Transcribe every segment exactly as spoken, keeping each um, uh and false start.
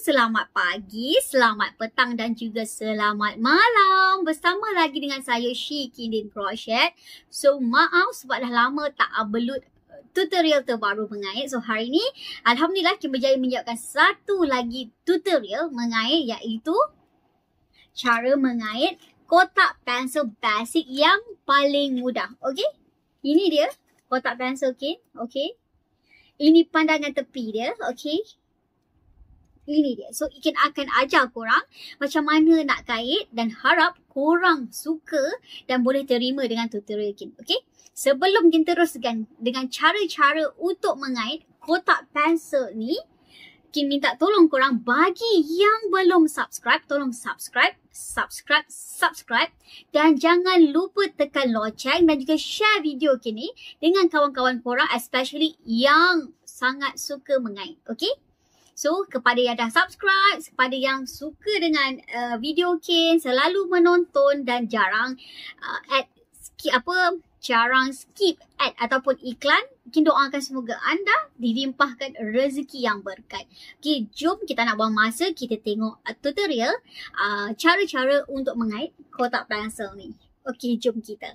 selamat pagi, selamat petang dan juga selamat malam. Bersama lagi dengan saya Shikindin Crochet. So maaf sebab dah lama tak upload tutorial terbaru mengait. So hari ni Alhamdulillah kita berjaya menyiapkan satu lagi tutorial mengait, iaitu cara mengait kotak pensel basic yang paling mudah. Okey, ini dia kotak pensel kit. Okey, ini pandangan tepi dia. Okey, ini dia. So, Ikin akan ajar korang macam mana nak kait dan harap korang suka dan boleh terima dengan tutorial Ikin. Okay? Sebelum kita teruskan dengan cara-cara untuk mengait kotak pensel ni, Ikin minta tolong korang bagi yang belum subscribe, tolong subscribe, subscribe, subscribe. Dan jangan lupa tekan loceng dan juga share video Ikin ni dengan kawan-kawan korang, especially yang sangat suka mengait. Okay? So, kepada yang dah subscribe, kepada yang suka dengan uh, video Kin, selalu menonton dan jarang uh, ad skip, apa, jarang skip ad ataupun iklan, Kin doakan semoga anda dilimpahkan rezeki yang berkat. Okay, jom kita nak buang masa, kita tengok uh, tutorial uh, cara-cara untuk mengait kotak pensel ni. Okay, jom kita.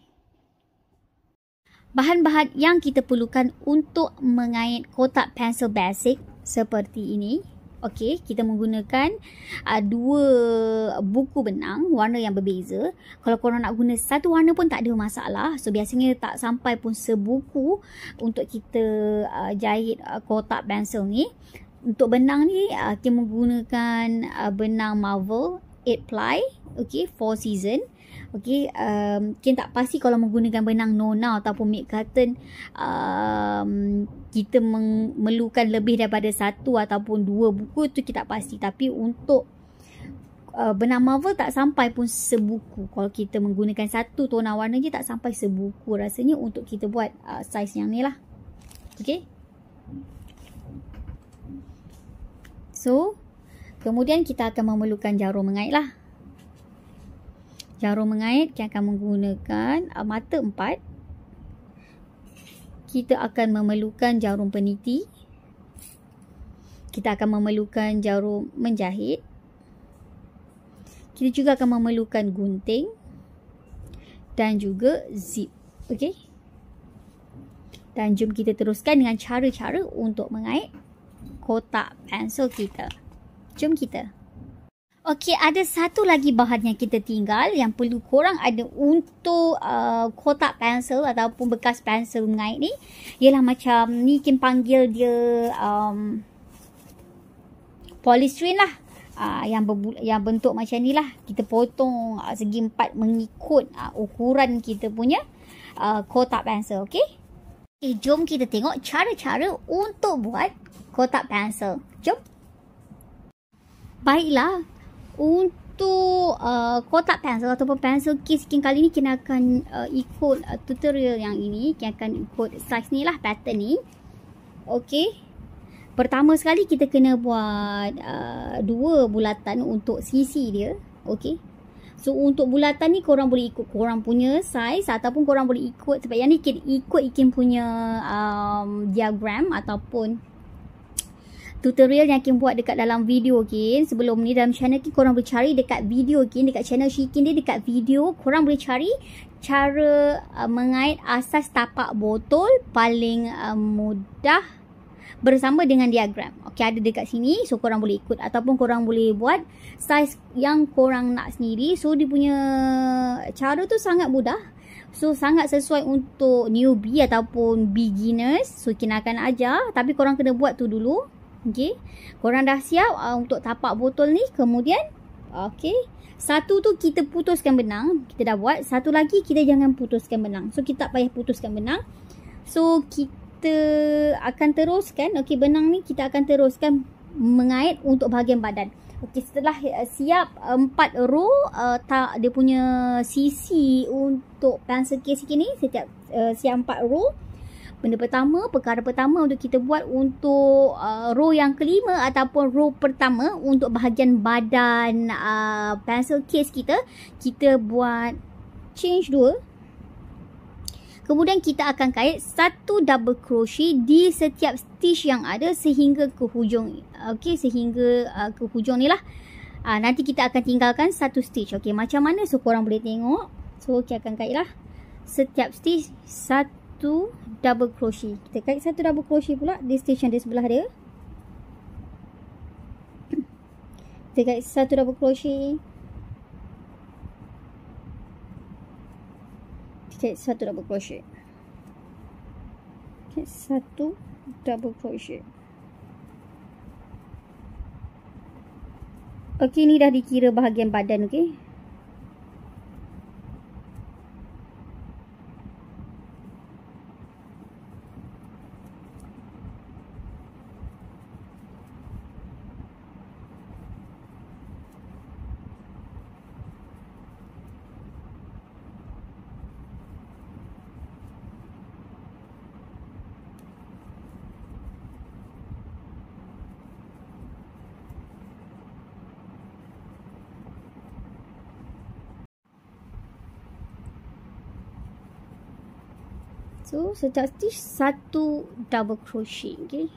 Bahan-bahan yang kita perlukan untuk mengait kotak pensel basic seperti ini. Okey, kita menggunakan uh, dua buku benang warna yang berbeza. Kalau korang nak guna satu warna pun tak ada masalah. So biasanya tak sampai pun sebuku untuk kita uh, jahit uh, kotak pensel ni. Untuk benang ni uh, kita menggunakan uh, benang Marvel eight ply. Okey, four season. Okey, um, kita tak pasti kalau menggunakan benang Nona ataupun Mid Cotton, um, kita memerlukan lebih daripada satu ataupun dua buku, tu kita tak pasti. Tapi untuk uh, benang Marvel tak sampai pun sebuku. Kalau kita menggunakan satu tona warna je tak sampai sebuku rasanya untuk kita buat uh, saiz yang ni lah. Okey. So, kemudian kita akan memerlukan jarum mengait lah. Jarum mengait kita akan menggunakan uh, mata empat. Kita akan memerlukan jarum peniti. Kita akan memerlukan jarum menjahit. Kita juga akan memerlukan gunting dan juga zip. Okey. Dan jom kita teruskan dengan cara-cara untuk mengait kotak pensel kita. Jom kita. Okey, ada satu lagi bahan yang kita tinggal yang perlu korang ada untuk uh, kotak pensel ataupun bekas pensel mengait ni. Ialah macam ni Kim panggil dia um, polystyrene lah. Uh, yang, yang bentuk macam ni lah. Kita potong uh, segi empat mengikut uh, ukuran kita punya uh, kotak pensel. Okey. Okay, jom kita tengok cara-cara untuk buat kotak pensel. Jom. Baiklah. Untuk uh, kotak pensel ataupun pensel case kali ni kita akan uh, ikut uh, tutorial yang ini. Kita akan ikut saiz ni lah, pattern ni. Okey. Pertama sekali kita kena buat uh, dua bulatan untuk sisi dia. Okey. So untuk bulatan ni korang boleh ikut korang punya saiz ataupun korang boleh ikut, sebab yang ni kita ikut Ikin punya um, diagram ataupun tutorial yang Kim buat dekat dalam video Kin. Sebelum ni dalam channel Kin, korang boleh cari dekat video Kin, dekat channel Shikin dia, dekat video korang boleh cari cara uh, mengait asas tapak botol paling uh, mudah bersama dengan diagram. Okey, ada dekat sini. So korang boleh ikut ataupun korang boleh buat saiz yang korang nak sendiri. So dia punya cara tu sangat mudah. So sangat sesuai untuk newbie ataupun beginners. So Kin akan ajar, tapi korang kena buat tu dulu. Okey, korang dah siap uh, untuk tapak botol ni. Kemudian, okey, satu tu kita putuskan benang, kita dah buat. Satu lagi kita jangan putuskan benang. So kita tak payah putuskan benang. So kita akan teruskan, okey, benang ni kita akan teruskan mengait untuk bahagian badan. Okey, setelah uh, siap empat row uh, tak dia punya sisi untuk pensel case ni, setiap uh, siap empat row. Benda pertama, perkara pertama untuk kita buat untuk uh, row yang kelima ataupun row pertama untuk bahagian badan uh, pencil case kita, kita buat change dua. Kemudian kita akan kait satu double crochet di setiap stitch yang ada sehingga ke hujung. Okey, sehingga uh, ke hujung ni lah. Uh, nanti kita akan tinggalkan satu stitch. Okey, macam mana? So korang boleh tengok. So kita akan kait lah. Setiap stitch satu double crochet. Kita kait satu double crochet pula di stitch yang di sebelah dia. Kita kait satu double crochet. Kita kait satu double crochet. Kait satu double crochet. Okey, ni dah dikira bahagian badan, okey. So, setiap stitch satu double crochet, okey.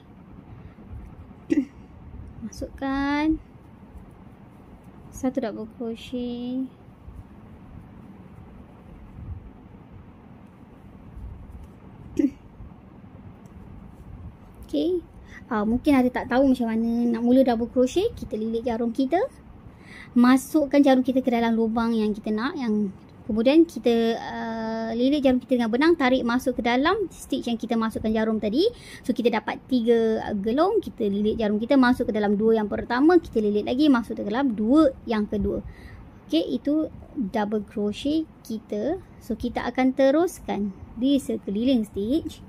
Masukkan satu double crochet. Okey. Uh, mungkin ada tak tahu macam mana nak mula double crochet. Kita lilit jarum kita. Masukkan jarum kita ke dalam lubang yang kita nak, yang kemudian kita uh, lilit jarum kita dengan benang, tarik masuk ke dalam stitch yang kita masukkan jarum tadi. So kita dapat tiga gelung, kita lilit jarum kita masuk ke dalam dua yang pertama, kita lilit lagi masuk ke dalam dua yang kedua. Okey, itu double crochet kita. So kita akan teruskan di sekeliling stitch.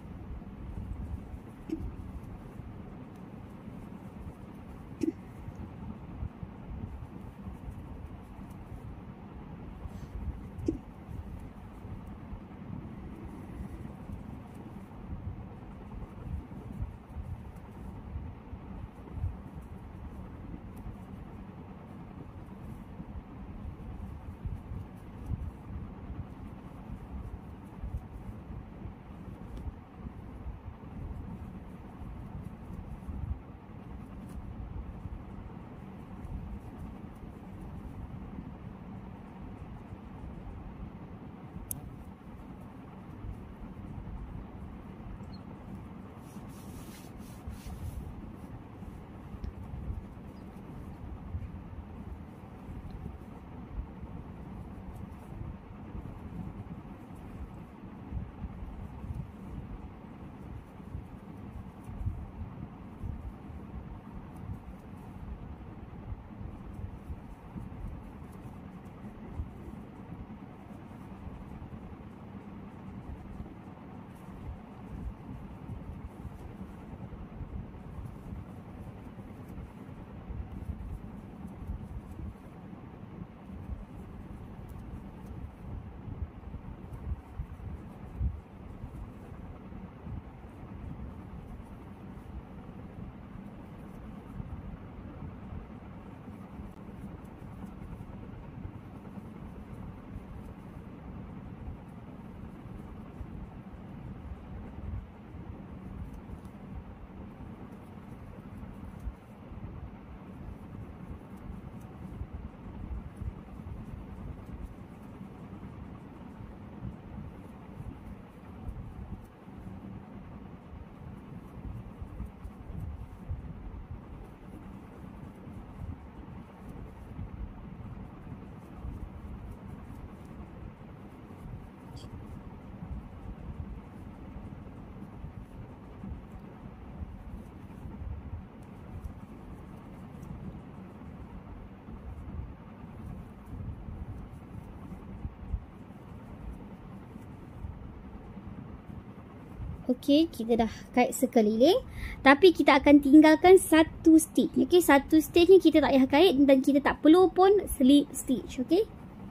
Okey, kita dah kait sekeliling. Tapi kita akan tinggalkan satu stitch. Okey, satu stitch ni kita tak payah kait dan kita tak perlu pun slip stitch. Okey.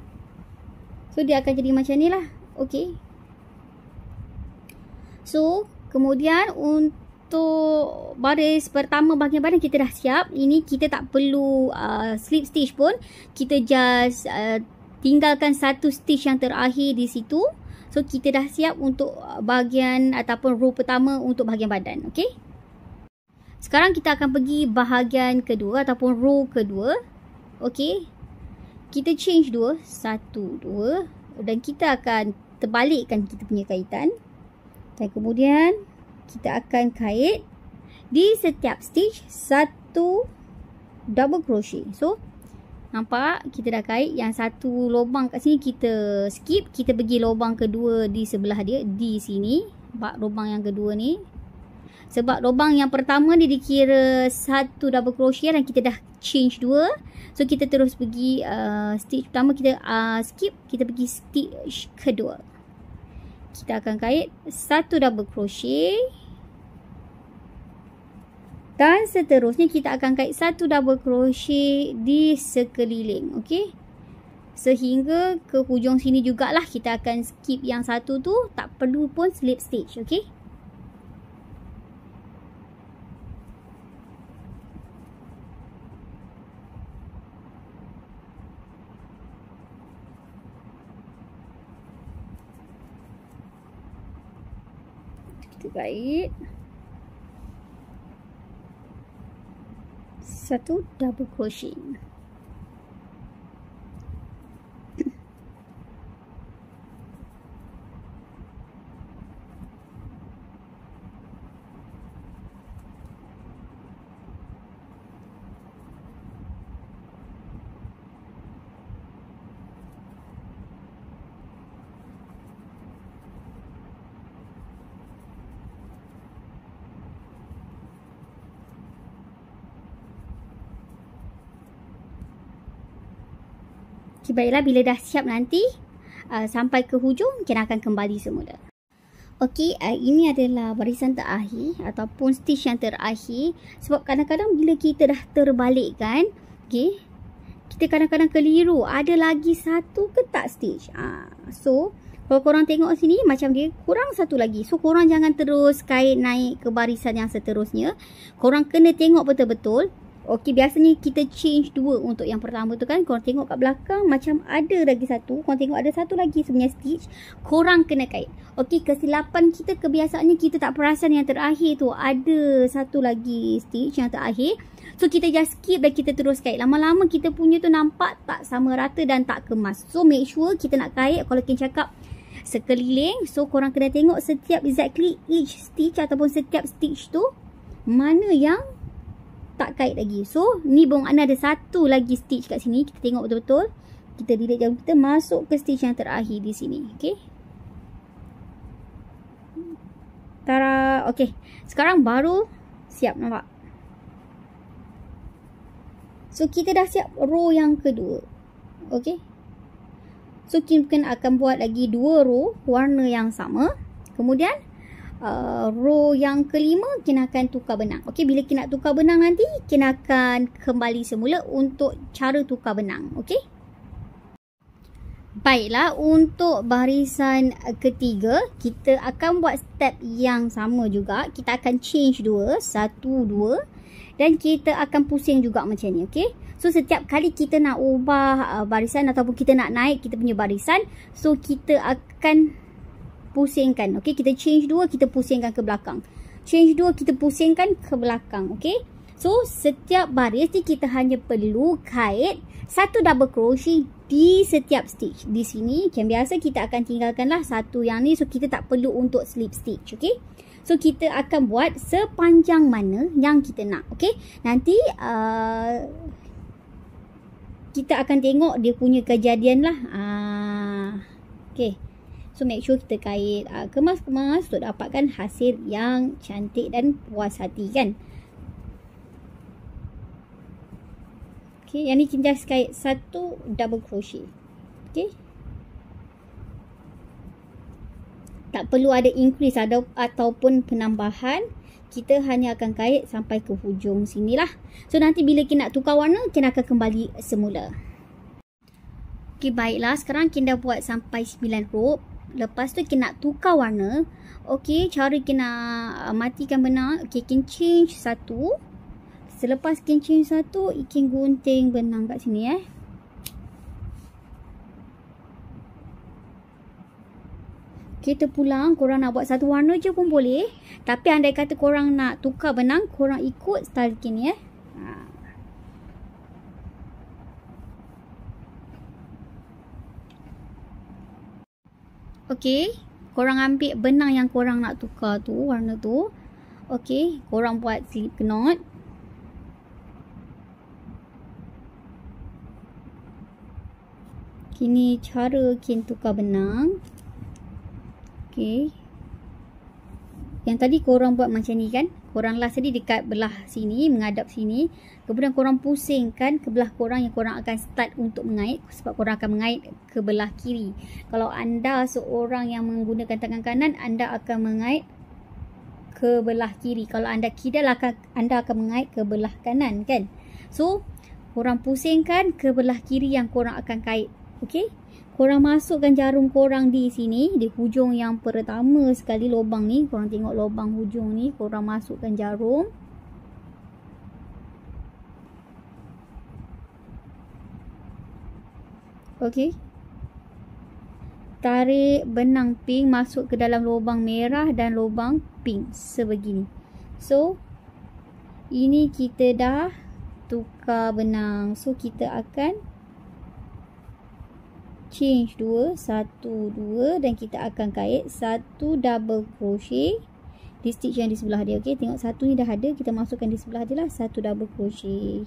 So, dia akan jadi macam ni lah. Okey. So, kemudian untuk baris pertama bahagian badan kita dah siap. Ini kita tak perlu uh, slip stitch pun. Kita just uh, tinggalkan satu stitch yang terakhir di situ. So kita dah siap untuk bahagian ataupun row pertama untuk bahagian badan. Okay. Sekarang kita akan pergi bahagian kedua ataupun row kedua. Okay. Kita change dua. Satu, dua. Dan kita akan terbalikkan kita punya kaitan. Dan kemudian kita akan kait di setiap stitch satu double crochet. So nampak kita dah kait yang satu lubang kat sini, kita skip, kita pergi lubang kedua di sebelah dia di sini. Bak lubang yang kedua ni. Sebab lubang yang pertama ni dikira satu double crochet dan kita dah change dua. So kita terus pergi uh, stitch pertama, kita uh, skip, kita pergi stitch kedua. Kita akan kait satu double crochet. Dan seterusnya kita akan kait satu double crochet di sekeliling. Okey. Sehingga ke hujung sini jugalah kita akan skip yang satu tu. Tak perlu pun slip stitch. Okey. Kita kait satu double crochet. Okay, baiklah, bila dah siap nanti uh, sampai ke hujung, kita akan kembali semula. Okey, uh, ini adalah barisan terakhir ataupun stitch yang terakhir. Sebab kadang-kadang bila kita dah terbalikkan, okey, kita kadang-kadang keliru. Ada lagi satu ke tak stitch. Uh, so, kalau korang tengok sini macam dia kurang satu lagi. So, korang jangan terus kait naik ke barisan yang seterusnya. Korang kena tengok betul-betul. Okey, biasanya kita change dua untuk yang pertama tu kan. Korang tengok kat belakang macam ada lagi satu. Korang tengok ada satu lagi sebenarnya stitch. Korang kena kait. Okey, kesilapan kita kebiasaannya kita tak perasan yang terakhir tu ada satu lagi stitch yang terakhir. So kita just skip dan kita terus kait. Lama-lama kita punya tu nampak tak sama rata dan tak kemas. So make sure kita nak kait, kalau Ken cakap sekeliling. So korang kena tengok setiap exactly each stitch ataupun setiap stitch tu mana yang tak kait lagi. So ni bermakna ada satu lagi stitch kat sini. Kita tengok betul-betul. Kita delete jauh, kita masuk ke stitch yang terakhir di sini. Okey. Tara, okey. Sekarang baru siap, nampak? So kita dah siap row yang kedua. Okey. So kita akan buat lagi dua row warna yang sama. Kemudian Uh, row yang kelima kita akan tukar benang. Okey, bila kita nak tukar benang nanti, kita akan kembali semula untuk cara tukar benang. Okey. Baiklah, untuk barisan ketiga kita akan buat step yang sama juga. Kita akan change dua, satu, dua, dan kita akan pusing juga macam ni. Okey. So setiap kali kita nak ubah uh, barisan ataupun kita nak naik kita punya barisan, so kita akan pusingkan. Okey, kita change dua, kita pusingkan ke belakang. Change dua, kita pusingkan ke belakang. Okey. So, setiap baris ni kita hanya perlu kait satu double crochet di setiap stitch. Di sini, yang biasa kita akan tinggalkanlah satu yang ni. So, kita tak perlu untuk slip stitch. Okey. So, kita akan buat sepanjang mana yang kita nak. Okey. Nanti, uh, kita akan tengok dia punya kejadian lah. Uh, Okey. So make sure kita kait uh, kemas-kemas untuk dapatkan hasil yang cantik dan puas hati kan. Okay, yang ni kita just kait satu double crochet. Okay. Tak perlu ada increase ada, ataupun penambahan. Kita hanya akan kait sampai ke hujung sini lah. So nanti bila kita nak tukar warna, kita akan kembali semula. Okay, baiklah. Sekarang kita dah buat sampai sembilan row. Lepas tu kita nak tukar warna. Okey, cara kita nak uh, matikan benang. Okey, kita change satu. Selepas kita change satu, kita gunting benang kat sini eh. kita pulang, korang nak buat satu warna je pun boleh. Tapi andai kata korang nak tukar benang, korang ikut style kini eh. Ha. Okey, korang ambil benang yang korang nak tukar tu, warna tu. Okey, korang buat slip knot. Kini cara kin tukar benang. Okey. Yang tadi korang buat macam ni kan. Korang last tadi dekat belah sini, menghadap sini. Kemudian korang pusingkan ke belah korang yang korang akan start untuk mengait. Sebab korang akan mengait ke belah kiri. Kalau anda seorang yang menggunakan tangan kanan, anda akan mengait ke belah kiri. Kalau anda kidal, anda akan mengait ke belah kanan kan. So, korang pusingkan ke belah kiri yang korang akan kait. Okey. Korang masukkan jarum korang di sini, di hujung yang pertama sekali lubang ni. Korang tengok lubang hujung ni, korang masukkan jarum. Okey. Tarik benang pink masuk ke dalam lubang merah dan lubang pink sebegini. So, ini kita dah tukar benang. So, kita akan change dua, satu, dua dan kita akan kait satu double crochet di stitch yang di sebelah dia. Okey, tengok satu ni dah ada, kita masukkan di sebelah dia lah, satu double crochet.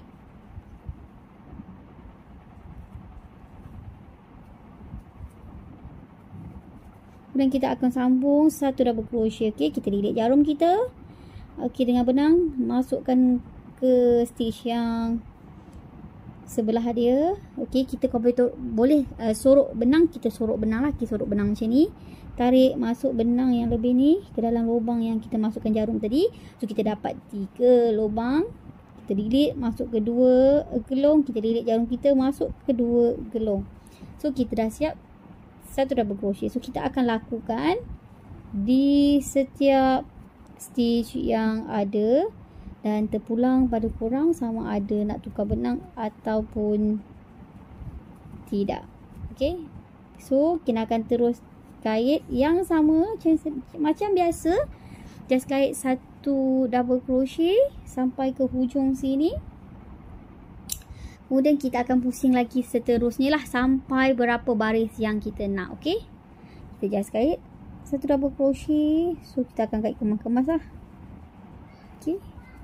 Kemudian kita akan sambung satu double crochet. Okey, kita lilit jarum kita. Okey, dengan benang masukkan ke stitch yang sebelah dia. Okey, kita komputer boleh uh, sorok benang, kita sorok benang lah, kita sorok benang macam ni. Tarik masuk benang yang lebih ni ke dalam lubang yang kita masukkan jarum tadi. So, kita dapat tiga lubang. Kita lilit masuk ke dua gelong, kita lilit jarum kita masuk ke dua gelong. So, kita dah siap satu double crochet. So, kita akan lakukan di setiap stitch yang ada. Dan terpulang pada korang sama ada nak tukar benang ataupun tidak. Okey. So, kita akan terus kait yang sama macam, macam biasa. Just kait satu double crochet sampai ke hujung sini. Kemudian kita akan pusing lagi seterusnya lah sampai berapa baris yang kita nak. Okey. Kita just kait satu double crochet. So, kita akan kait kemas-kemas lah. Okey.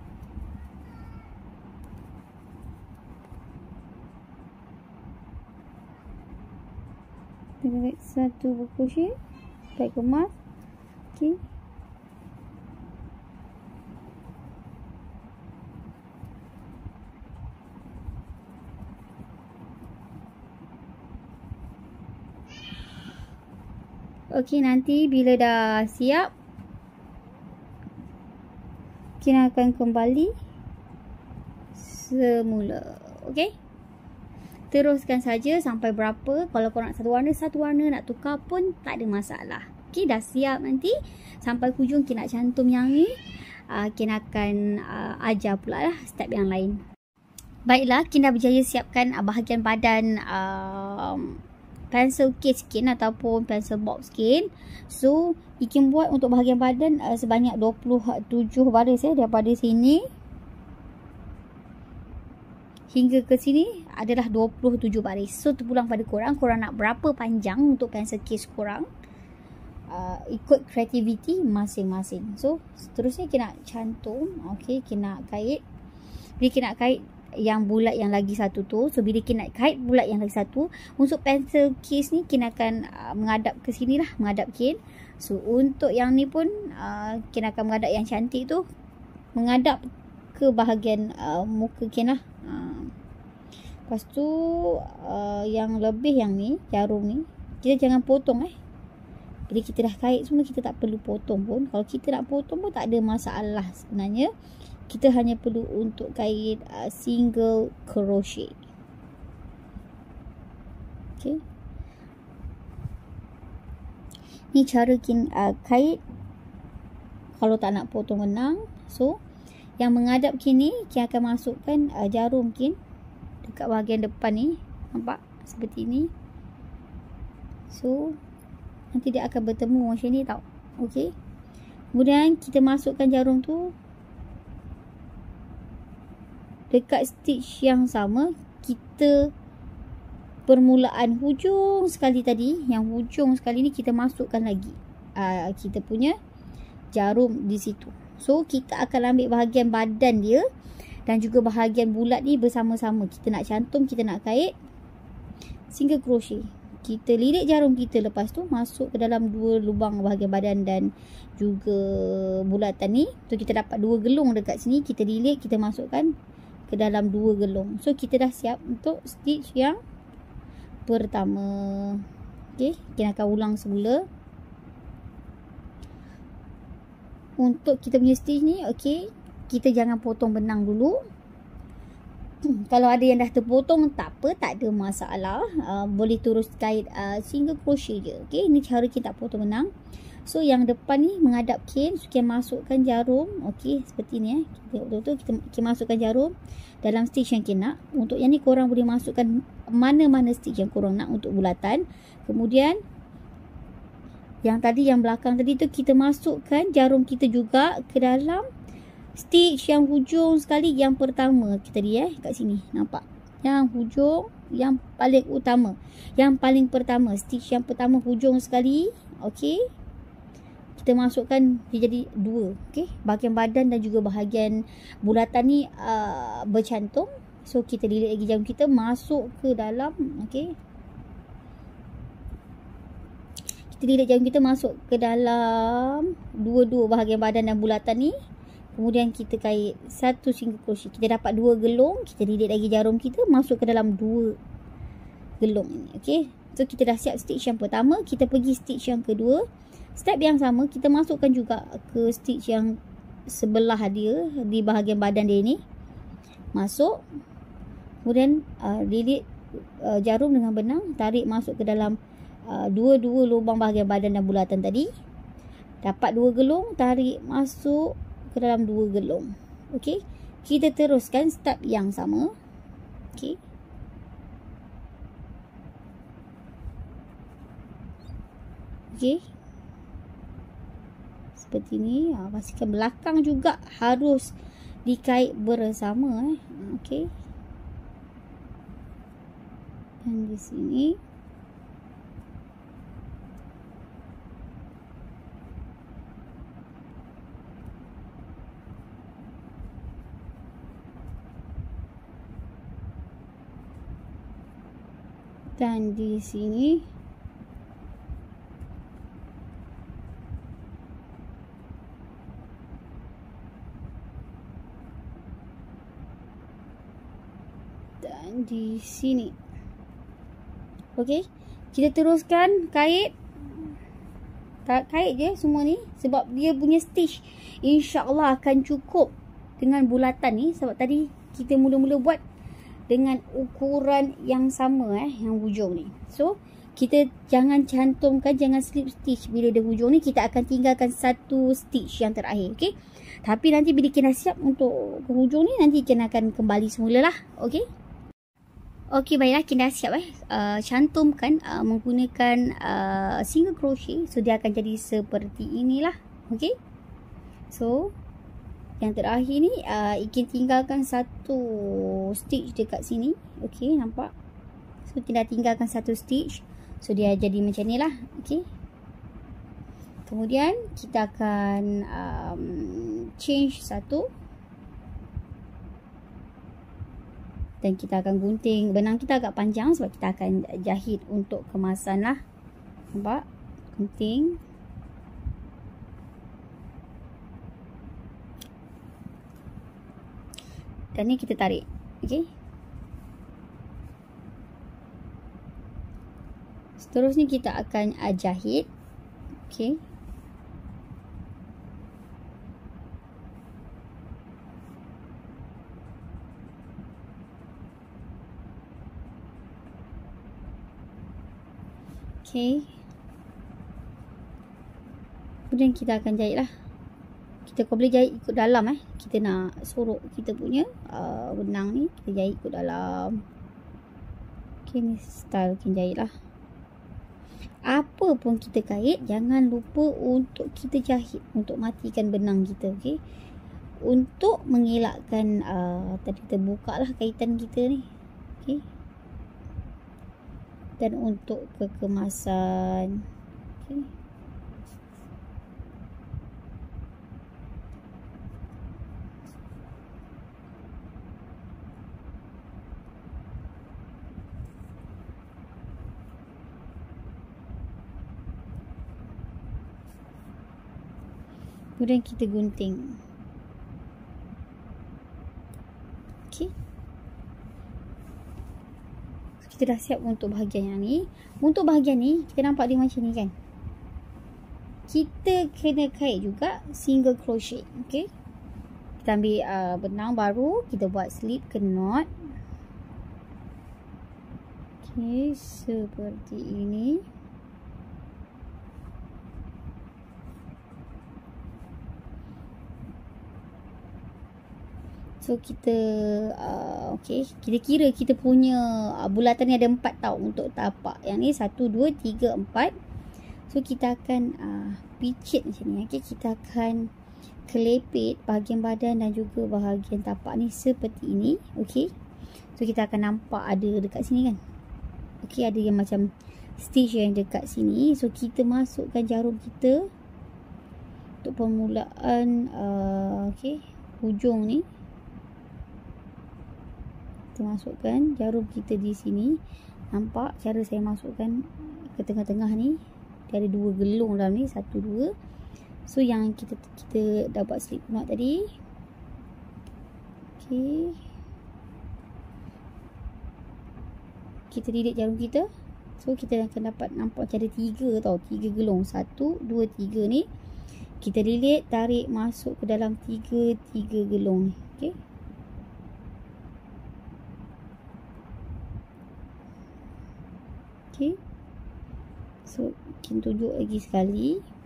Kita kait satu double crochet, kait kemas. Okey. Okey, nanti bila dah siap, kita akan kembali semula. Okey. Teruskan saja sampai berapa. Kalau korang nak satu warna, satu warna. Nak tukar pun tak ada masalah. Okey, dah siap nanti. Sampai hujung kita nak cantum yang ni. Uh, kita akan uh, ajar pula lah step yang lain. Baiklah, kita dah berjaya siapkan uh, bahagian badan uh, pencil case skin ataupun pencil box skin. So, Ikin buat untuk bahagian badan uh, sebanyak dua puluh tujuh baris ya. Daripada sini hingga ke sini adalah dua puluh tujuh baris. So, terpulang pada korang. Korang nak berapa panjang untuk pencil case korang. Uh, ikut kreativiti masing-masing. So, seterusnya kita nak cantum. Okay, kita nak kait. Bila kita nak kait yang bulat yang lagi satu tu. So, bila kita nak kait bulat yang lagi satu. Untuk pencil case ni, kita akan uh, menghadap ke sini lah. Menghadap kin. So, untuk yang ni pun, uh, kita akan menghadap yang cantik tu. Menghadap ke bahagian uh, muka kin lah. Uh, lepas tu uh, yang lebih yang ni, jarum ni, kita jangan potong eh. Bila kita dah kait semua, kita tak perlu potong pun. Kalau kita nak potong pun tak ada masalah sebenarnya. Kita hanya perlu untuk kait uh, single crochet. Okay. Ni cara kin uh, kait kalau tak nak potong benang. So, yang menghadap kin ni, kin akan masukkan uh, jarum kin dekat bahagian depan ni. Nampak? Seperti ni. So, nanti dia akan bertemu macam ni tau. Okey. Kemudian kita masukkan jarum tu dekat stitch yang sama. Kita permulaan hujung sekali tadi, yang hujung sekali ni kita masukkan lagi uh, kita punya jarum di situ. So kita akan ambil bahagian badan dia dan juga bahagian bulat ni bersama-sama. Kita nak cantum, kita nak kait, single crochet. Kita lilit jarum kita, lepas tu masuk ke dalam dua lubang bahagian badan dan juga bulatan ni. So kita dapat dua gelung dekat sini, kita lilit, kita masukkan ke dalam dua gelung. So kita dah siap untuk stitch yang pertama. Okey, kita akan ulang semula. Untuk kita punya stitch ni, okey, kita jangan potong benang dulu. Kalau ada yang dah terpotong, tak apa, tak ada masalah. Uh, boleh terus kait uh, single crochet je. Okey, ni cara kita tak potong benang. So yang depan ni menghadap kain, so kita masukkan jarum. Okey, seperti ni eh. Kita betul-betul kita, kita masukkan jarum dalam stitch yang kita nak. Untuk yang ni korang boleh masukkan mana-mana stitch yang korang nak untuk bulatan. Kemudian yang tadi, yang belakang tadi tu, kita masukkan jarum kita juga ke dalam stitch yang hujung sekali yang pertama kita tadi eh, kat sini. Nampak? Yang hujung yang paling utama, yang paling pertama, stitch yang pertama hujung sekali. Okey, kita masukkan, dia jadi dua. Okey, bahagian badan dan juga bahagian bulatan ni uh, bercantum. So kita lilit lagi jarum kita masuk ke dalam. Okey, kita lilit jarum kita masuk ke dalam dua-dua bahagian badan dan bulatan ni. Kemudian kita kait satu single crochet. Kita dapat dua gelung, kita lilit lagi jarum kita masuk ke dalam dua gelung ini. Okey, so kita dah siap stitch yang pertama. Kita pergi stitch yang kedua. Step yang sama, kita masukkan juga ke stitch yang sebelah dia, di bahagian badan dia ni. Masuk. Kemudian uh, lilit uh, jarum dengan benang, tarik masuk ke dalam uh, dua-dua lubang bahagian badan dan bulatan tadi. Dapat dua gelung, tarik masuk ke dalam dua gelung. Okey, kita teruskan step yang sama. Okey, okey, seperti ni. Ha, pastikan belakang juga harus dikait bersama eh. Okey, dan di sini dan di sini. Dan di sini. Okey, kita teruskan kait. Kait je semua ni sebab dia punya stitch insya-Allah akan cukup dengan bulatan ni, sebab tadi kita mula-mula buat dengan ukuran yang sama eh, yang hujung ni. So kita jangan cantumkan, jangan slip stitch bila dia hujung ni. Kita akan tinggalkan satu stitch yang terakhir. Okey, tapi nanti bila kita siap untuk ke hujung ni, nanti kita akan kembali semula lah. Okey, okey, baiklah, kita dah siap eh uh, cantumkan uh, menggunakan uh, single crochet. So dia akan jadi seperti inilah. Okey, so yang terakhir ni uh, Ikin tinggalkan satu stitch dekat sini. Okey, nampak? So kita tinggalkan satu stitch. So dia jadi macam ni lah. Okey, kemudian kita akan um, change satu. Dan kita akan gunting. Benang kita agak panjang sebab kita akan jahit untuk kemasan lah. Nampak? Gunting. Dan ni kita tarik. Okey, seterusnya kita akan uh, jahit. Okey, okey, kemudian kita akan jahit lah. Kita kau boleh jahit ikut dalam eh. Kita nak sorok kita punya uh, benang ni, kita jahit ikut dalam. Okey, ni style kita jahit lah. apa pun kita kait, jangan lupa untuk kita jahit untuk matikan benang kita. Okey, untuk mengelakkan uh, tadi terbuka lah kaitan kita ni. Okey, dan untuk kekemasan. Okey, kemudian kita gunting. Okey, kita dah siap untuk bahagian yang ni. Untuk bahagian ni kita nampak dia macam ni kan, kita kena kait juga single crochet. Okey, kita ambil uh, benang baru, kita buat slip ke knot. Okey, seperti ini. So kita uh, okey, kita kira kita punya uh, bulatan ni ada empat tau untuk tapak. Yang ni satu, dua, tiga, empat. So kita akan uh, picit macam ni. Okey, kita akan kelepit bahagian badan dan juga bahagian tapak ni seperti ini. Okey, so kita akan nampak ada dekat sini kan. Okey, ada yang macam stitch yang dekat sini. So kita masukkan jarum kita untuk permulaan uh, okey, hujung ni. Kita masukkan jarum kita di sini. Nampak cara saya masukkan ke tengah-tengah ni. Dia ada dua gelung dalam ni, satu, dua. So yang kita kita dah buat slip knot tadi. Okey, kita lilit jarum kita. So kita akan dapat nampak macam ada tiga tau, tiga gelung, satu, dua, tiga ni. Kita lilit, tarik masuk ke dalam tiga tiga gelung ni. Okey, okey, so kita tunjuk lagi sekali.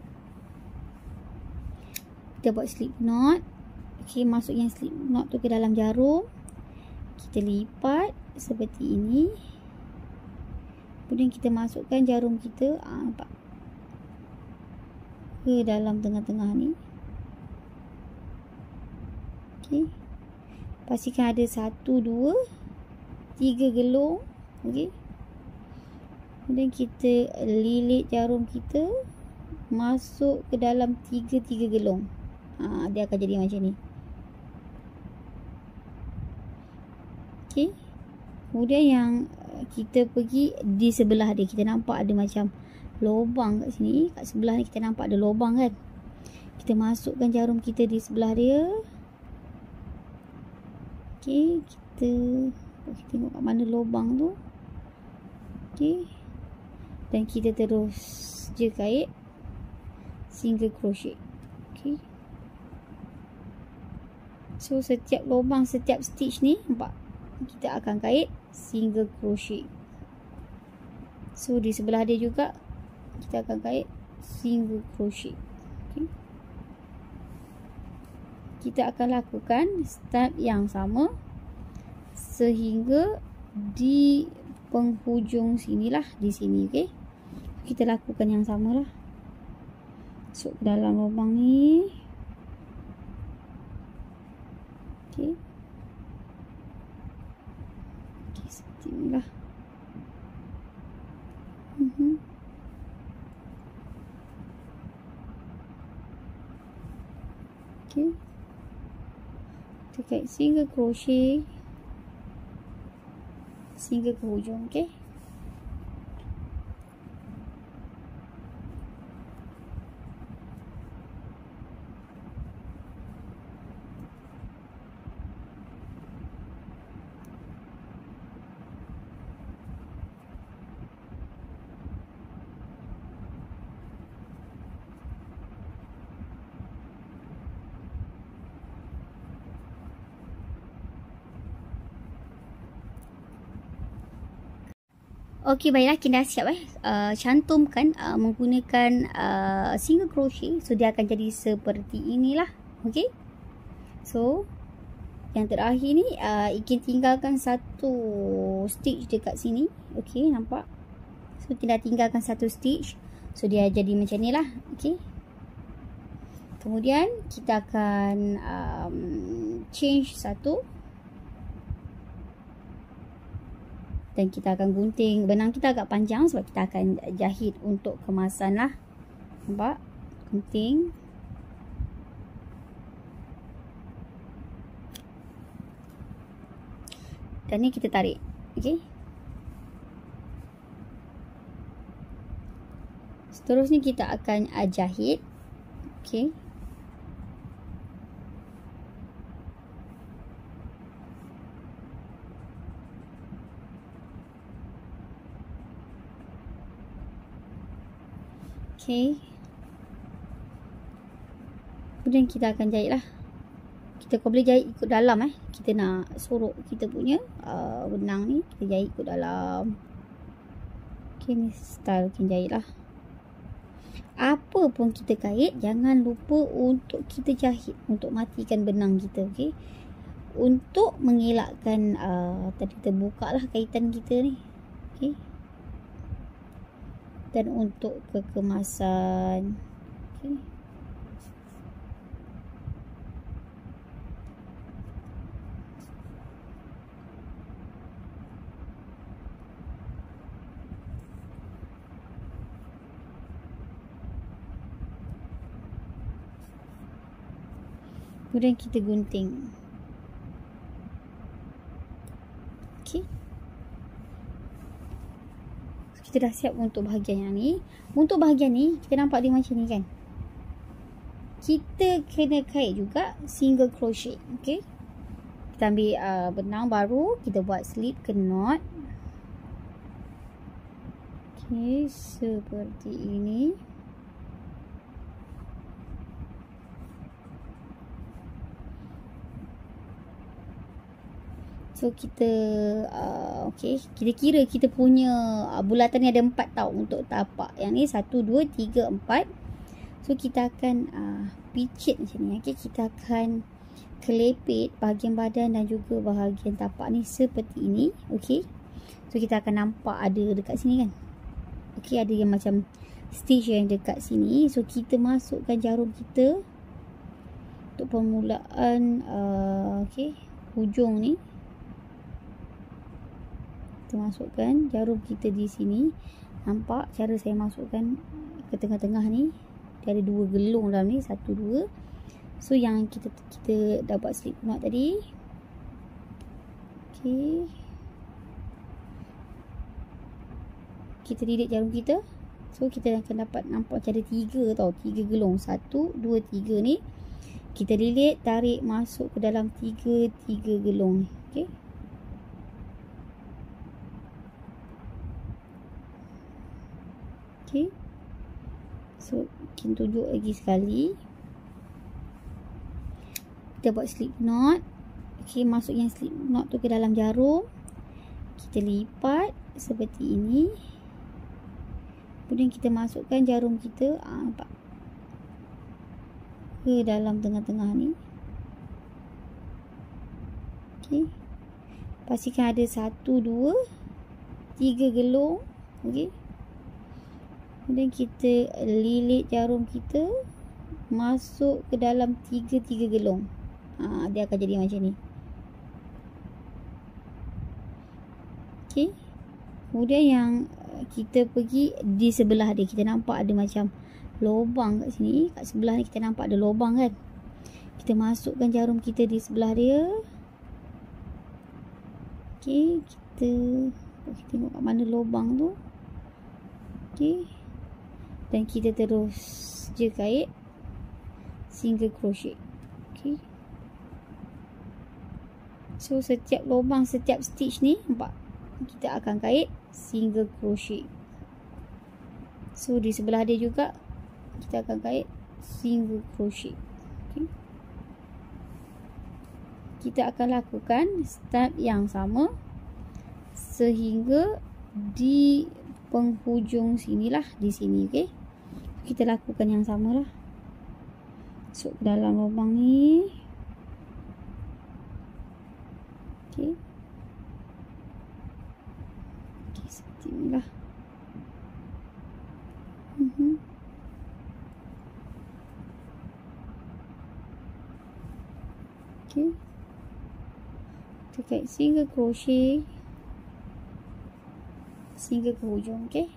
Kita buat slip knot. Okey, masuk yang slip knot tu ke dalam jarum. Kita lipat seperti ini. Kemudian kita masukkan jarum kita ah, nampak, ke dalam tengah-tengah ni. Okey, pastikan ada satu, dua, tiga gelung. Okey, kemudian kita lilit jarum kita masuk ke dalam tiga tiga gelung. Ha, dia akan jadi macam ni. Okey, kemudian yang kita pergi di sebelah dia, kita nampak ada macam lubang kat sini. Kat sebelah ni kita nampak ada lubang kan. Kita masukkan jarum kita di sebelah dia. Okey, kita kita tengok kat mana lubang tu. Okey, dan kita terus je kait single crochet. Okey, so setiap lubang, setiap stitch ni nampak, kita akan kait single crochet. So di sebelah dia juga kita akan kait single crochet. Okay, kita akan lakukan step yang sama sehingga di penghujung sinilah, di sini. Okay, kita lakukan yang sama lah. Masuk ke dalam lubang ni. Okay, okay, seperti inilah. Mm-hmm. Okay, kita kait single crochet sehingga ke hujung. Okay, Okey, baiklah, kita dah siap eh. Uh, cantumkan uh, menggunakan uh, single crochet. So dia akan jadi seperti inilah. Okey. So yang terakhir ni uh, Ikin tinggalkan satu stitch dekat sini. Okey, nampak? So kita tinggalkan satu stitch. So dia jadi macam ni lah. Okay. Kemudian kita akan um, change satu. Dan kita akan gunting. Benang kita agak panjang sebab kita akan jahit untuk kemasan lah. Nampak? Gunting. Dan ni kita tarik. Okay. Seterusnya kita akan uh, jahit. Okay. Okay. Kemudian kita akan jahit lah. Kita kau boleh jahit ikut dalam eh. Kita nak sorok kita punya uh, benang ni. Kita jahit ikut dalam. Okay, ni style kita jahit lah. Apa pun kita kait, jangan lupa untuk kita jahit. Untuk matikan benang kita. Okay. Untuk mengelakkan uh, tadi kita buka lah kaitan kita ni. Okay. Dan untuk kekemasan. Okay. Kemudian kita gunting. Okay. Kita dah siap untuk bahagian yang ni. Untuk bahagian ni, kita nampak dia macam ni kan. Kita kena kait juga single crochet. Okay. Kita ambil uh, benang baru. Kita buat slip ke knot. Okay. Seperti ini. So kita uh, okay, kita kira kita punya uh, bulatan ni ada empat tau untuk tapak. Yang ni satu, dua, tiga, empat. So kita akan uh, picit macam ni. Okay, kita akan kelepit bahagian badan dan juga bahagian tapak ni seperti ini. Okay. So kita akan nampak ada dekat sini kan. Okay, ada yang macam stitch yang dekat sini. So kita masukkan jarum kita untuk permulaan uh, okay, hujung ni. Kita masukkan jarum kita di sini. Nampak cara saya masukkan ke tengah-tengah ni. Dia ada dua gelung dalam ni, satu dua. So yang kita kita dapat slip knot tadi. Okey. Kita lilit jarum kita. So kita akan dapat nampak macam ada tiga tau, tiga gelung. Satu, dua, tiga ni. Kita lilit, tarik masuk ke dalam tiga, tiga gelung ni. Okey. Okay. So kita tunjuk lagi sekali. Kita buat slip knot. Okay, masuk yang slip knot tu ke dalam jarum. Kita lipat seperti ini. Kemudian kita masukkan jarum kita ah, nampak, ke dalam tengah-tengah ni. Okay. Pastikan ada satu, dua, tiga gelung. Okay. Kemudian kita lilit jarum kita masuk ke dalam tiga-tiga gelung. Ha, dia akan jadi macam ni. Okey. Kemudian yang kita pergi di sebelah dia, kita nampak ada macam lubang kat sini. Kat sebelah ni kita nampak ada lubang kan. Kita masukkan jarum kita di sebelah dia. Okey, kita kita tengok kat mana lubang tu. Okey. Dan kita terus je kait single crochet. Okay. So setiap lubang, setiap stitch ni nampak, kita akan kait single crochet. So di sebelah dia juga kita akan kait single crochet. Okay. Kita akan lakukan step yang sama sehingga di penghujung sinilah, di sini. Okay. Kita lakukan yang sama lah. Masuk ke dalam lubang ni. Okay. Okay, seperti inilah. Okey. Tekan single crochet sehingga ke hujung. Okey.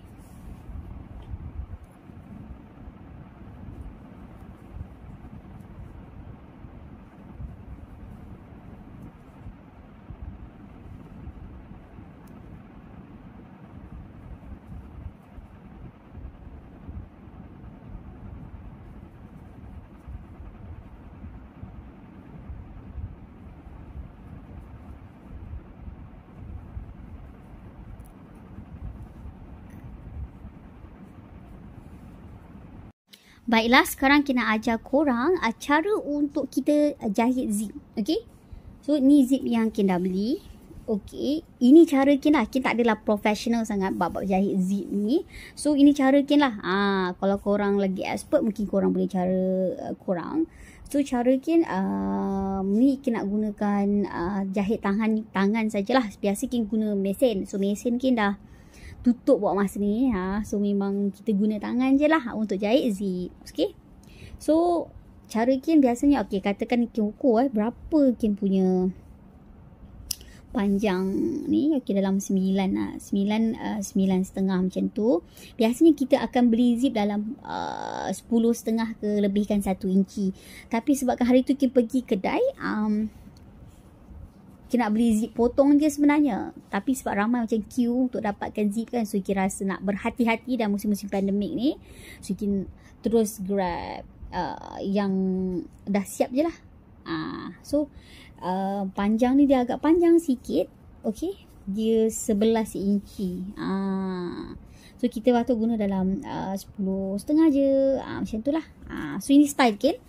Baiklah, sekarang kita nak ajar korang uh, cara untuk kita uh, jahit zip. Okey. So, ni zip yang kita dah beli. Okey. Ini cara kita lah. Kita tak adalah profesional sangat bab jahit zip ni. So, ini cara kita lah. Ha, kalau korang lagi expert, mungkin korang boleh cara uh, korang. So, cara kita, uh, ni kita nak gunakan uh, jahit tangan tangan sajalah. Biasa kita guna mesin. So, mesin kita dah tutup buat masa ni. Ha. So, memang kita guna tangan je lah untuk jahit zip. Okay. So, cara kin biasanya, okay, katakan kin ukur eh, berapa kin punya panjang ni. Okay, dalam sembilan lah. Sembilan, uh, sembilan setengah macam tu. Biasanya kita akan beli zip dalam uh, sepuluh setengah ke lebihkan satu inci. Tapi sebabkan hari tu kin pergi kedai, um, kita nak beli zip potong je sebenarnya. Tapi sebab ramai macam queue untuk dapatkan zip kan. So, kita rasa nak berhati-hati dah musim-musim pandemik ni. So, kita terus grab uh, yang dah siap je lah. Uh, so, uh, panjang ni dia agak panjang sikit. Okay. Dia sebelas inci. Uh, so, kita patut guna dalam uh, sepuluh setengah je. Uh, macam tu lah. Uh, so, ini style kan.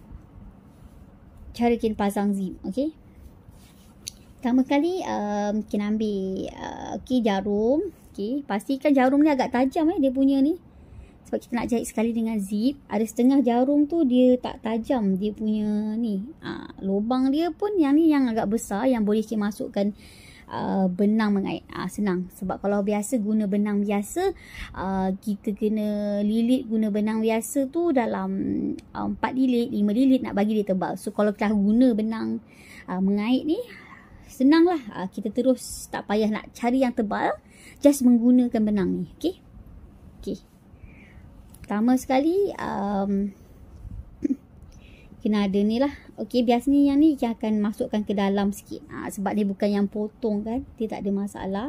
Cara kita pasang zip. Okay. Pertama kali um, kita ambil uh, okay, jarum. Okay. Pastikan jarum ni agak tajam eh, dia punya ni. Sebab kita nak jahit sekali dengan zip. Ada setengah jarum tu dia tak tajam. Dia punya ni. Uh, lubang dia pun yang ni yang agak besar. Yang boleh kita masukkan uh, benang mengait. Uh, senang. Sebab kalau biasa guna benang biasa. Uh, kita kena lilit guna benang biasa tu dalam uh, empat lilit, lima lilit nak bagi dia tebal. So kalau kita guna benang uh, mengait ni, senanglah, kita terus tak payah nak cari yang tebal, just menggunakan benang ni. Okey. Okey. Pertama sekali um, kena ada ni lah. Okey, biasanya yang ni kita akan masukkan ke dalam sikit. Ha, sebab dia bukan yang potong kan, dia tak ada masalah.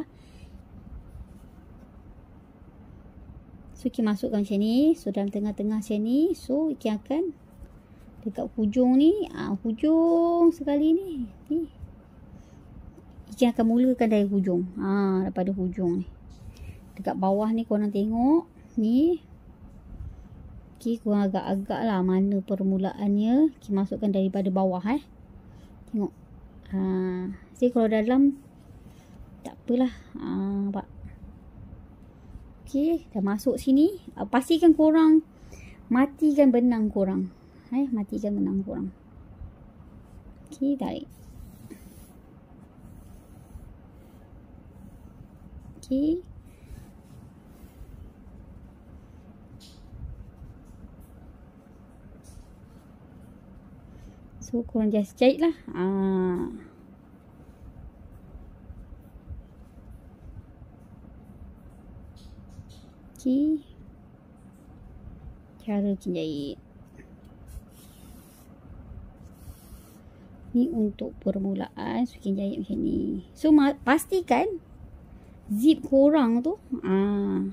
So, kita masukkan macam ni. So, dalam tengah-tengah macam ni. So, kita akan dekat hujung ni. Ha, hujung sekali ni. Ni. Kita akan mulakan dari hujung. Ha, daripada hujung ni. Dekat bawah ni korang tengok. Ni. Okay, korang agak-agak lah mana permulaannya. Kita masukkan daripada bawah eh. Tengok. Ha, jadi kalau dalam tak apalah. Ha, nampak. Okay, dah masuk sini. Ha, pastikan korang matikan benang korang. Eh, matikan benang korang. Okay, tarik. Okay. So, korang just jahit lah. Ah. Okay. Cara kita jahit. Ni untuk permulaan. So, kita jahit macam ni. So, pastikan zip korang tu, ah,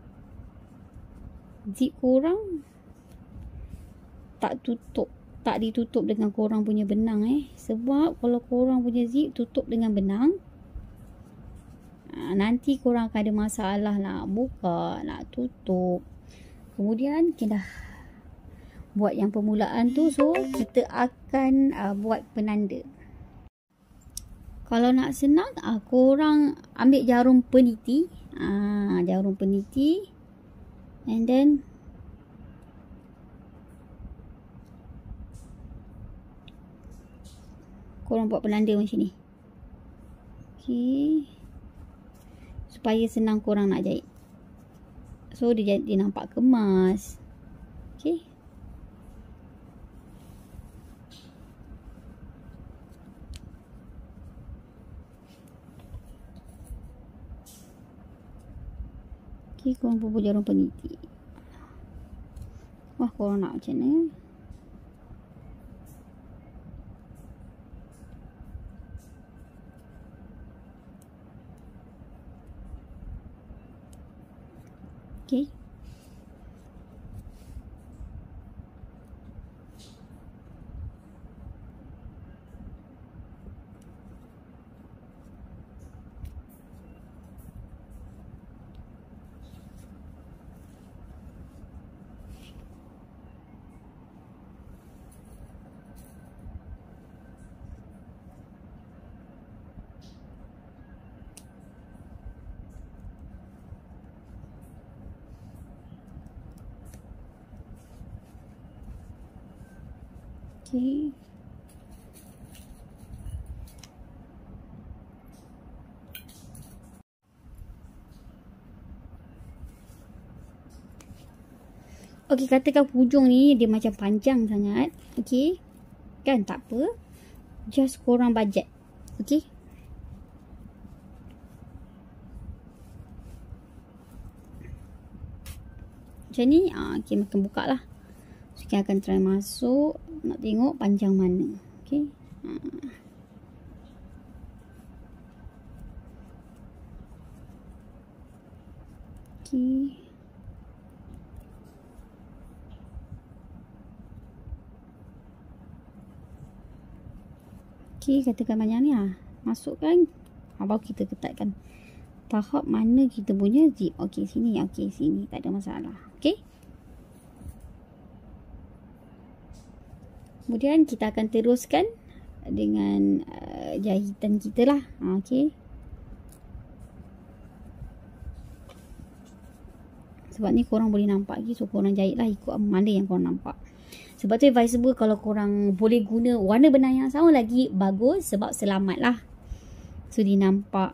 zip korang tak tutup, tak ditutup dengan korang punya benang eh. Sebab kalau korang punya zip tutup dengan benang, ah, nanti korang akan ada masalah nak buka, nak tutup. Kemudian kita dah buat yang permulaan tu, so kita akan uh, buat penanda. Kalau nak senang, uh, korang ambil jarum peniti. Uh, jarum peniti. And then, korang buat penanda macam ni. Okay. Supaya senang korang nak jahit. So, dia, dia nampak kemas. Okay. Okay, korang bubur jarum peniti. Wah, korang nak macam mana? Okay. Okay. Okey, katakan hujung ni dia macam panjang sangat. Okey. Kan tak apa. Just korang budget. Okey. Macam ni, ah, okay, makan buka lah. So, kita akan try masuk. Nak tengok panjang mana. Okay. Ah. Okay. Okay, katakan banyak ni lah. Masukkan. Baru kita ketatkan tahap mana kita punya zip. Okay, sini. Okay, sini. Tak ada masalah. Okay. Kemudian kita akan teruskan dengan uh, jahitan kita lah. Okay. Sebab ni korang boleh nampak lagi. So, korang jahit lah ikut mana yang korang nampak. Sebab tu advisable kalau korang boleh guna warna benang yang sama lagi bagus. Sebab selamat lah. So, dia nampak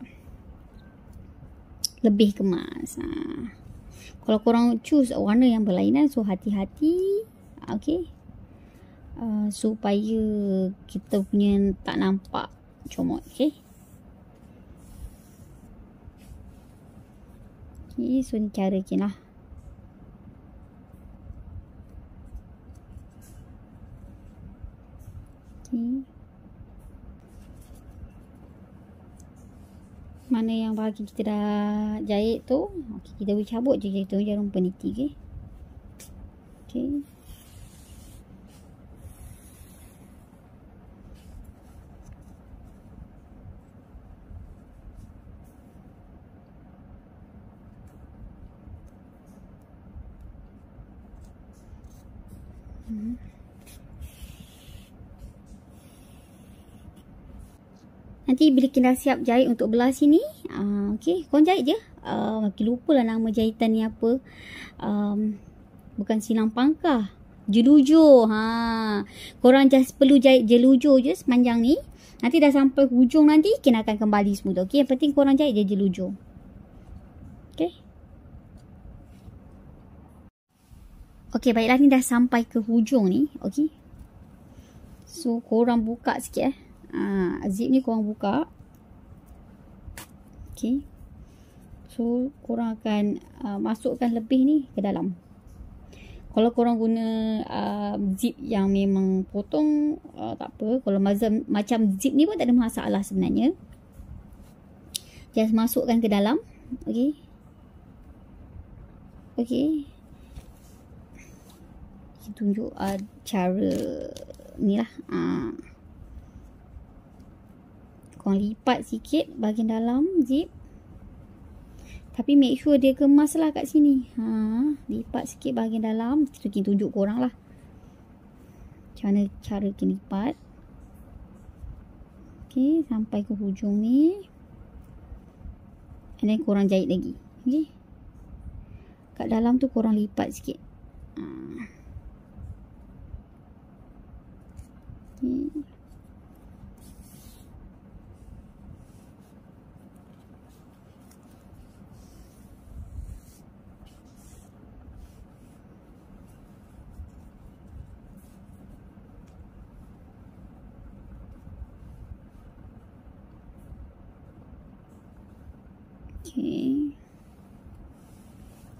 lebih kemas. Ha. Kalau korang choose warna yang berlainan, so hati-hati. Okay. Uh, supaya kita punya tak nampak comot. Okay. Okay. So, ni cara je lah. Okay. Mana yang bahagian kita dah jahit tu, okay, kita boleh cabut je kita jarum peniti. Okay. Okay. Hmm. Nanti bila kita dah siap jahit untuk belah sini, uh, okay, korang jahit je. Uh, makin lupa lah nama jahitan ni apa. Um, bukan silang pangkah. Jelujur. Ha. Korang just perlu jahit jelujur je sepanjang ni. Nanti dah sampai hujung nanti, kita akan kembali semula. Okay, yang penting korang jahit je jelujur. Okay. Okay, baiklah, ni dah sampai ke hujung ni. Okay. So, korang buka sikit eh. Ah, zip ni korang buka. Okay. So, korang akan uh, masukkan lebih ni ke dalam. Kalau korang guna uh, zip yang memang potong, uh, tak apa. Kalau macam, macam zip ni pun tak ada masalah sebenarnya. Just masukkan ke dalam. Okay. Okay. Kita tunjuk uh, cara ni lah. Uh. Korang lipat sikit bahagian dalam zip. Tapi make sure dia kemas lah kat sini. Ha, lipat sikit bahagian dalam. Kita tunjuk korang lah. Macam mana cara kita lipat. Okay, sampai ke hujung ni. And then korang jahit lagi. Okay. Kat dalam tu korang lipat sikit. Ha. Okay. Okay.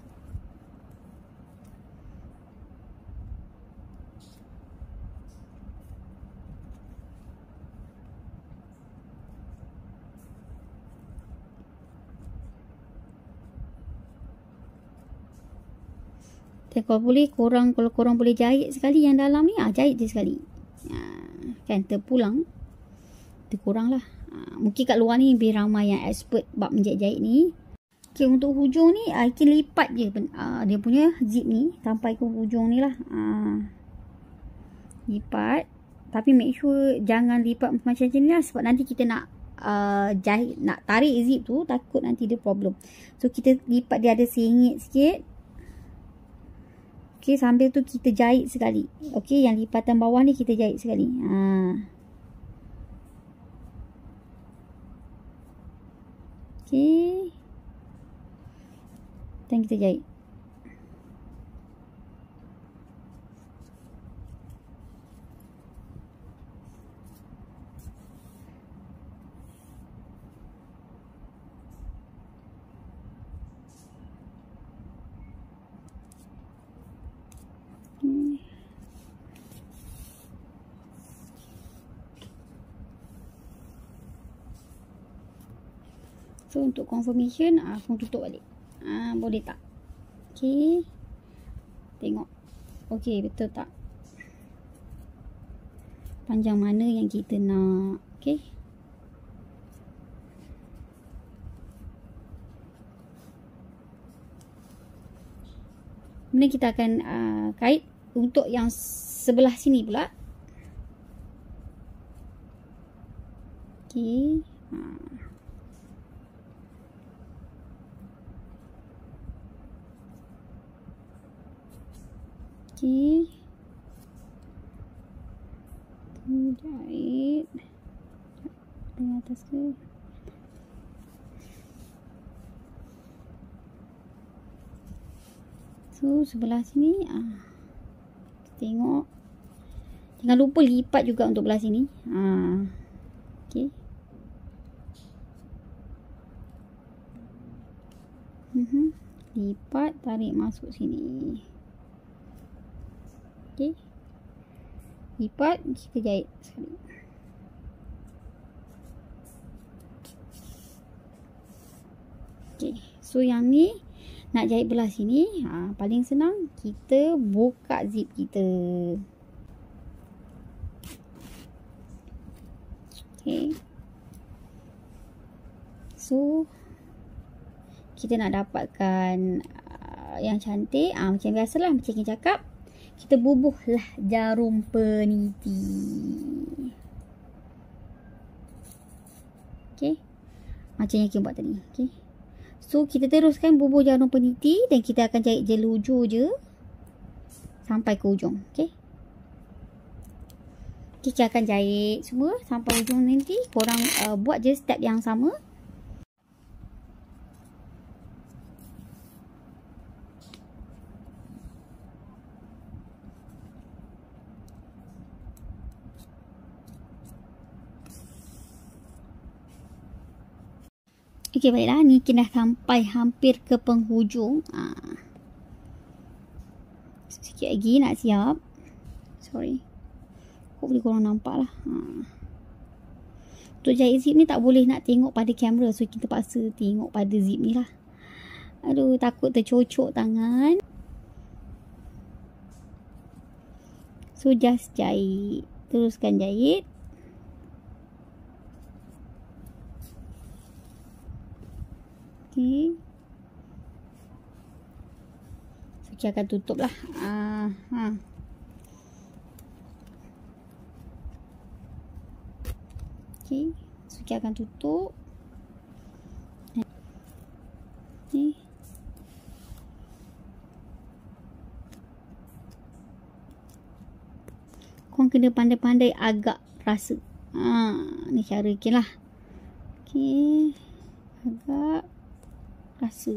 Dan kalau boleh korang, kalau korang boleh jahit sekali yang dalam ni, ah jahit je sekali. Ah, kan terpulang. Terkurang lah. Ah, mungkin kat luar ni lebih ramai yang expert bab menjahit-jahit ni. Okay, untuk hujung ni, ah, kita lipat je ah, dia punya zip ni sampai ke hujung ni lah. Ah, lipat. Tapi make sure jangan lipat macam ni lah, sebab nanti kita nak uh, jahit, nak tarik zip tu, takut nanti dia problem. So kita lipat dia ada sengit sikit. Okay, sambil tu kita jahit sekali. Okay, yang lipatan bawah ni kita jahit sekali. Ha. Okay. Dan kita jahit. So untuk confirmation, ah, aku tutup balik. Ah, boleh tak? Okay. Tengok. Okay, betul tak? Panjang mana yang kita nak. Okay. Kemudian kita akan uh, kait untuk yang sebelah sini pula. Okay. Ha. Okay. Jahit di atas ke. So sebelah sini ah, tengok, jangan lupa lipat juga untuk belah sini. Ah, okay. Uh-huh. Lipat, tarik masuk sini. Okay. Lipat, kita jahit sekali. Okay. So yang ni nak jahit belah sini, ha, paling senang kita buka zip kita. Okay. So kita nak dapatkan uh, yang cantik, ah, macam biasalah, macam yang cakap, kita bubuhlah jarum peniti. Okay. Macam yang kita buat tadi. Okay. So kita teruskan bubuh jarum peniti dan kita akan jahit jelujur je sampai ke hujung. Okay. Kita akan jahit semua sampai hujung nanti. Korang uh, buat je step yang sama. Okey, baiklah. Ni kita dah sampai hampir ke penghujung. Ha. Sikit lagi nak siap. Sorry. Hopefully korang nampak lah. Ha. Untuk jahit zip ni tak boleh nak tengok pada kamera. So kita paksa tengok pada zip ni lah. Aduh, takut tercocok tangan. So just jahit. Teruskan jahit. Okay. So, kita akan tutup lah. Uh, ha. Okay. So, kita akan tutup. Okay. Korang kena pandai-pandai agak rasa. Ha, ni cara okay lah. Okay. Agak rasa.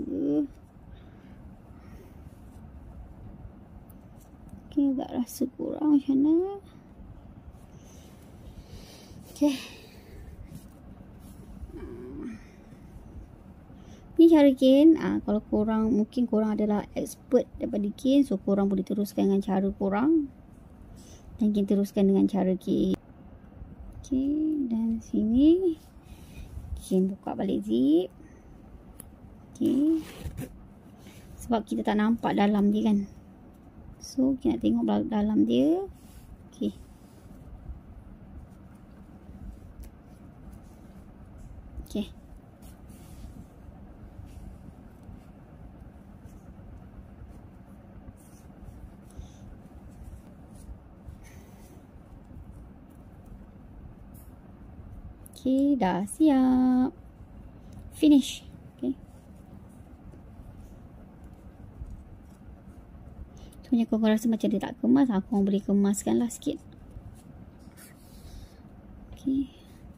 Okay, agak rasa kurang macam mana. Okay. Ni cara kin. Ah, kalau korang, mungkin korang adalah expert daripada kin, so korang boleh teruskan dengan cara korang. Dan kin teruskan dengan cara kin. Okay, dan sini kin buka balik zip. Okay. Sebab kita tak nampak dalam dia kan. So kita nak tengok dalam dia. Okey. Okey. Okey, dah siap. Finish. Okey. Sebenarnya korang rasa macam dia tak kemas, aku boleh kemaskan lah sikit. Okey.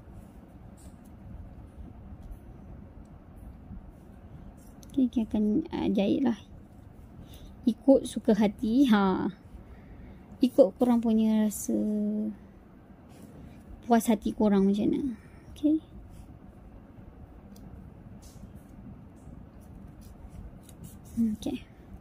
Okey, kita akan uh, jahit lah. Ikut suka hati. Ha. Ikut korang punya rasa puas hati korang macam mana. Okey. Okey.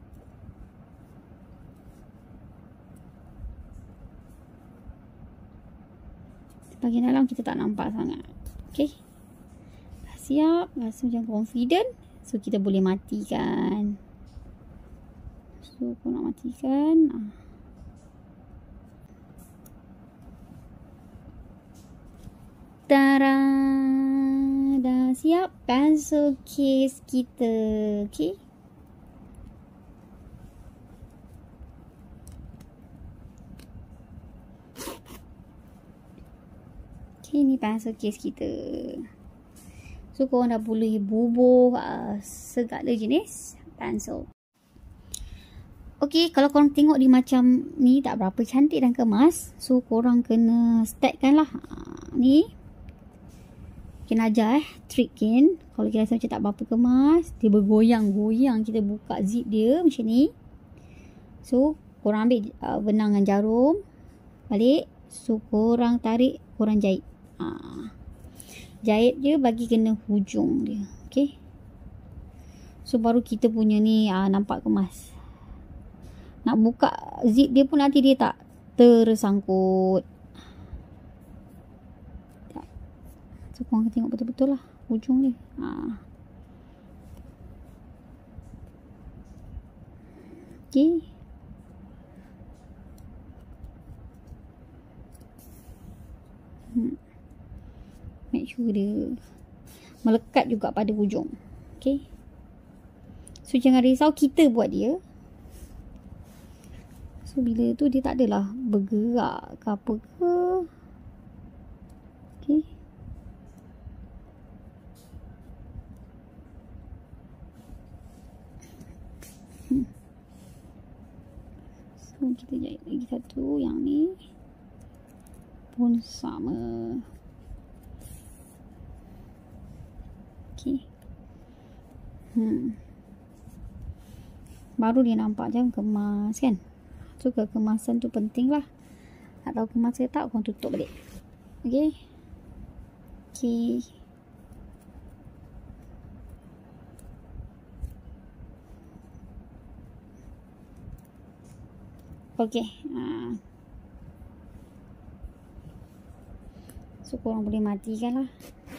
Bahagian dalam kita tak nampak sangat. Okey. Dah siap. Rasa macam confident. So kita boleh matikan. So aku nak matikan. Ah. Tara, dah siap pencil case kita. Okey. Okey, ni pencil case kita. So korang dah boleh bubuh uh, segala jenis pencil. Okey, kalau korang tengok dia macam ni tak berapa cantik dan kemas, so korang kena stackkan lah. Uh, ni kena ajar eh, trick kan. Kalau kita rasa macam tak berapa kemas, dia bergoyang-goyang, kita buka zip dia macam ni. So, korang ambil uh, benang dengan jarum balik. So, korang tarik, korang jahit. Uh, jahit dia bagi kena hujung dia. Okay. So, baru kita punya ni uh, nampak kemas. Nak buka zip dia pun nanti dia tak tersangkut. So, korang tengok betul-betul lah hujung dia. Ha. Okay. Hmm. Make sure dia melekat juga pada hujung. Okay. So, jangan risau kita buat dia. So, bila tu dia tak adalah bergerak ke apa ke. Okay. Hmm. So, kita jahit lagi satu. Yang ni pun sama. Okay. Hmm. Baru dia nampak macam kemas kan. So, kekemasan tu penting lah. Tak tahu kemas ke tak, korang tutup balik. Okay. Okay. Okay. Ha. So, korang boleh matikan lah.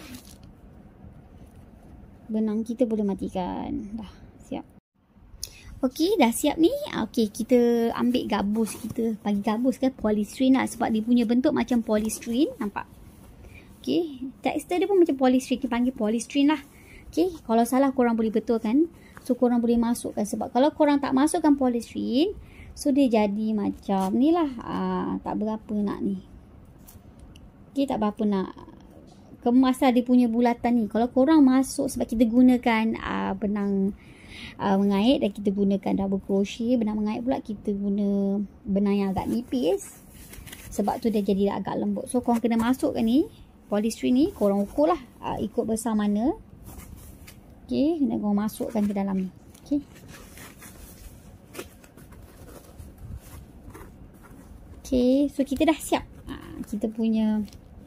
Benang kita boleh matikan. Dah siap. Okey, dah siap ni. Okey, kita ambil gabus kita. Bagi gabus kan polystyrene lah. Sebab dia punya bentuk macam polystyrene. Nampak? Okey, tekstur dia pun macam polystyrene. Kita panggil polystyrene lah. Okey, kalau salah korang boleh betulkan. So, korang boleh masukkan. Sebab kalau korang tak masukkan polystyrene, so dia jadi macam ni lah. Ah, tak berapa nak ni. Okey, tak berapa nak kemas lah dia punya bulatan ni. Kalau korang masuk, sebab kita gunakan uh, benang uh, mengait dan kita gunakan double crochet. Benang mengait pula kita guna benang yang agak nipis. Sebab tu dia jadi agak lembut. So korang kena masukkan ni polystyrene ni. Korang ukur lah uh, ikut besar mana. Okay, kena korang masukkan ke dalam ni. Okay. Okay, so kita dah siap. Uh, kita punya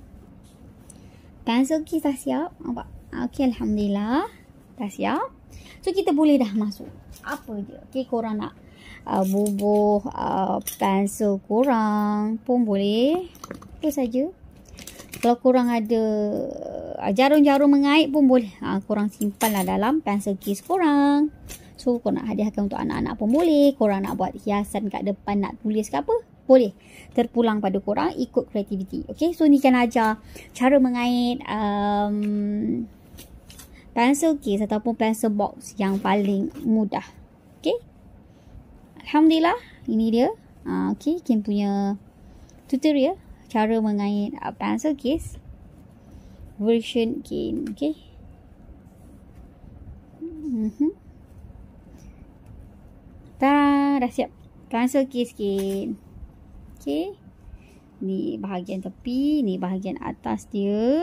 pencil case dah siap. Nampak? Okay, Alhamdulillah. Dah siap. So, kita boleh dah masuk. Apa je. Okay, korang nak uh, bubuh uh, pencil korang pun boleh. Apa saja. Kalau korang ada jarum-jarum uh, mengait pun boleh. Uh, korang simpan lah dalam pencil case korang. So korang nak hadiahkan untuk anak-anak pun boleh. Korang nak buat hiasan kat depan, nak tulis ke apa, boleh. Terpulang pada korang, ikut kreativiti. Okay, so ni kan ajar cara mengait um, pencil case ataupun pencil box yang paling mudah. Okay, Alhamdulillah, ini dia. Uh, okay, Kin punya tutorial cara mengait uh, pencil case version Kin. Okay. Mm-hmm. Dah, dah siap pencil case Kin. Okay, ni bahagian tepi, ni bahagian atas dia.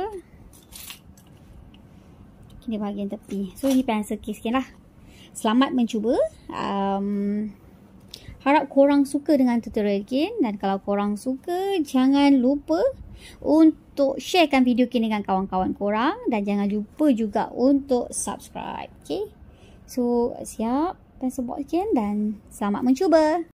Ini bahagian tepi. So ni pencil case Kin lah. Selamat mencuba. Um, harap korang suka dengan tutorial Kin. Dan kalau korang suka, jangan lupa untuk sharekan video Kin dengan kawan-kawan korang. Dan jangan lupa juga untuk subscribe. Okay, so siap pencil box Kin dan selamat mencuba.